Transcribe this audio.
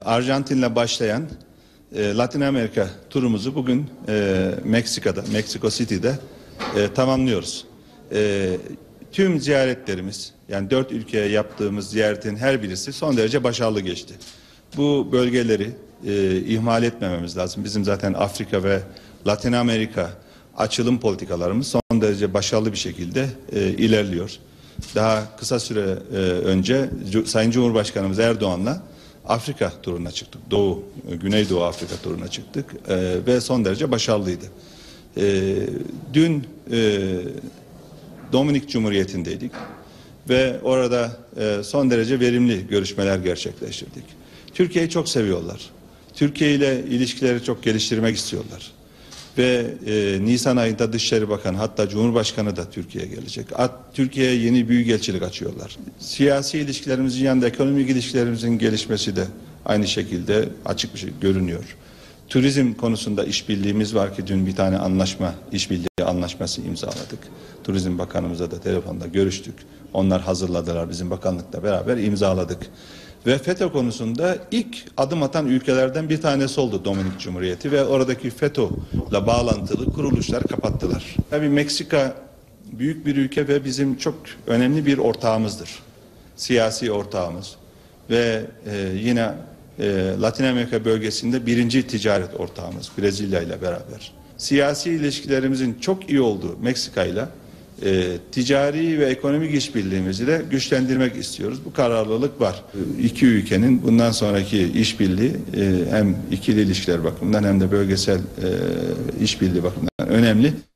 Arjantin'le başlayan Latin Amerika turumuzu bugün Meksika'da, Meksiko City'de tamamlıyoruz. Tüm ziyaretlerimiz, yani 4 ülkeye yaptığımız ziyaretin her birisi son derece başarılı geçti. Bu bölgeleri ihmal etmememiz lazım. Bizim zaten Afrika ve Latin Amerika açılım politikalarımız son derece başarılı bir şekilde ilerliyor. Daha kısa süre önce Sayın Cumhurbaşkanımız Erdoğan'la Afrika turuna çıktık. Güneydoğu Afrika turuna çıktık ve son derece başarılıydı. Dün Dominik Cumhuriyeti'ndeydik ve orada son derece verimli görüşmeler gerçekleştirdik. Türkiye'yi çok seviyorlar. Türkiye ile ilişkileri çok geliştirmek istiyorlar. Ve Nisan ayında Dışişleri Bakanı, hatta Cumhurbaşkanı da Türkiye'ye gelecek. Türkiye'ye yeni büyükelçilik açıyorlar. Siyasi ilişkilerimizin yanında ekonomik ilişkilerimizin gelişmesi de aynı şekilde açık bir şey görünüyor. Turizm konusunda işbirliğimiz var ki dün bir tane işbirliği anlaşması imzaladık. Turizm Bakanımızla da telefonda görüştük. Onlar hazırladılar, bizim bakanlıkla beraber imzaladık. Ve FETÖ konusunda ilk adım atan ülkelerden bir tanesi oldu Dominik Cumhuriyeti ve oradaki FETÖ'yle bağlantılı kuruluşlar kapattılar. Tabii Meksika büyük bir ülke ve bizim çok önemli bir ortağımızdır. Siyasi ortağımız ve yine Latin Amerika bölgesinde birinci ticaret ortağımız Brezilya ile beraber. Siyasi ilişkilerimizin çok iyi olduğu Meksika ile ticari ve ekonomik işbirliğimizi de güçlendirmek istiyoruz. Bu kararlılık var. İki ülkenin bundan sonraki işbirliği hem ikili ilişkiler bakımından hem de bölgesel işbirliği bakımından önemli.